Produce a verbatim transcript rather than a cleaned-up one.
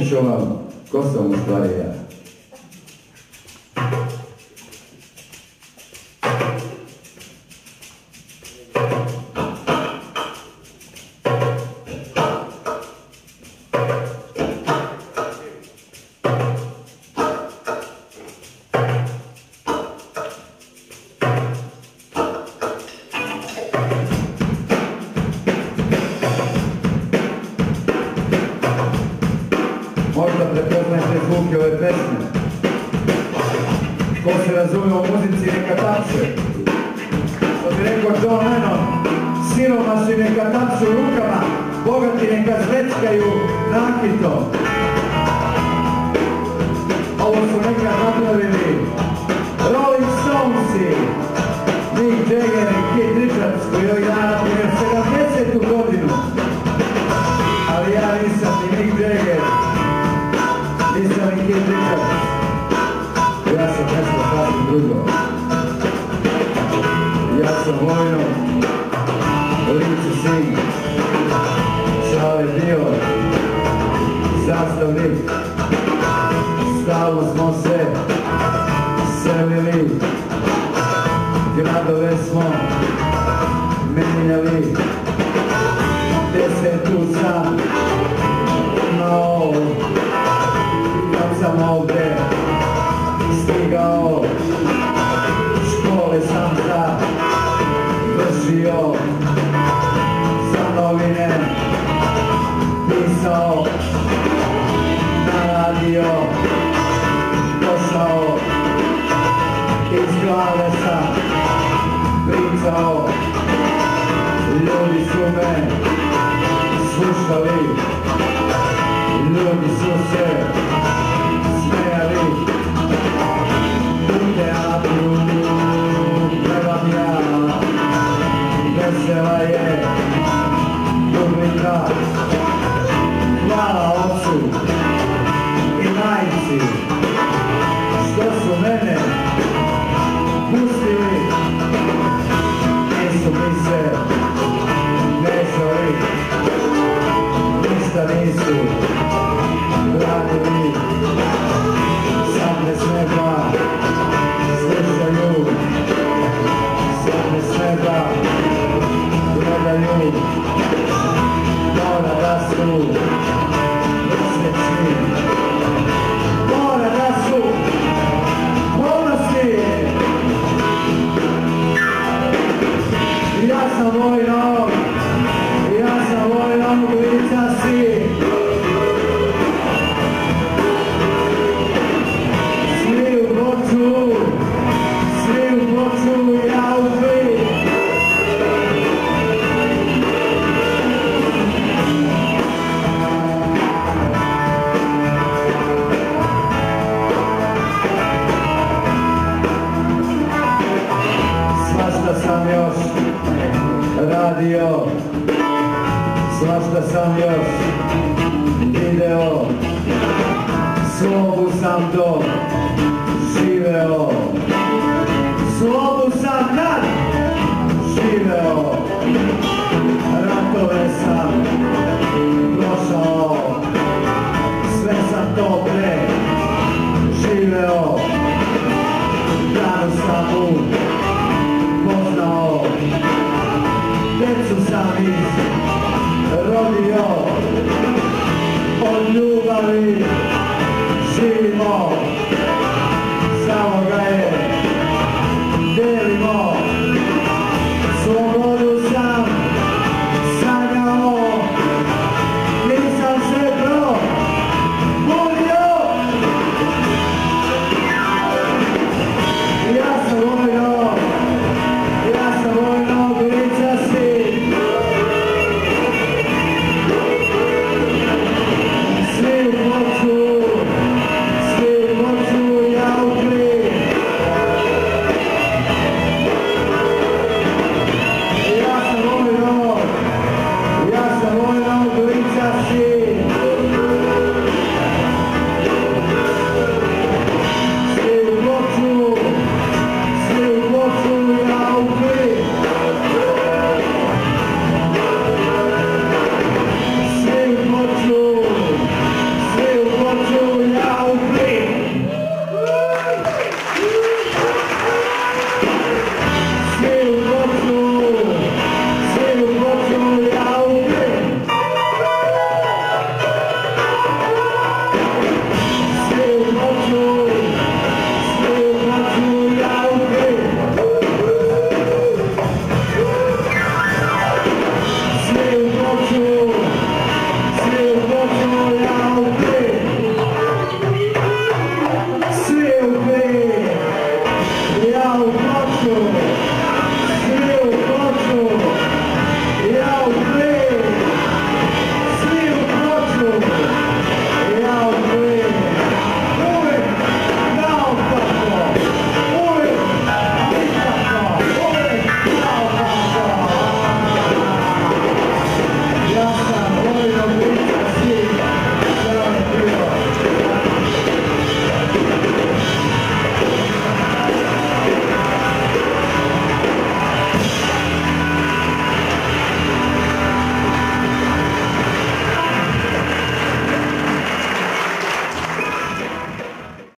reći ću vam ko sam u stvari ja. Možda prepoznajte zvuke ove pesme. Ko se razume u muzici neka tapše. Što bi rekao John Lennon, siromašni neka tapšu rukama, bogati neka zveckaju nakito. Ovo su nekad napravili Rolling Stonesi, Mick Jagger i Keith Richards, koji ovih dana napravio sedamdesetu godinu. Ali ja nisam ni Mick Jagger, nisam i Keith Richards. Ja sam nešto sasvim drugo. Ja sam vojno, lice sin, Čale bio, sastavnik. Stalno smo se selili, gradove smo menjali. Desetu sam imao, kad sam ovdje stigao. Škole sam završio, za novine pisao, na radio došao, iz glave sam pričao. Ljudi su me slušali, ljudi su se smijali. U teatru gledam ja, vesela je publika. Hvala ocu i majci što su mene pustili, nisu mi se mešali, ništa nisu radili, sam ne smeba slušaju, sam ne smeba gledaju. Mora da su nesrećni, mora da su ponosni. Ja sam vojno, ja sam vojno ulica si. Svi u boču, svi u boču, ja u tri. Svašta sam još radio, svašta sam još video, slobu sam to živeo, slobu sam kad živeo, ratove sam prošao, sve sam to pre živeo, danu sam u poznao, decu sam izrodio, od ljubavi živimo.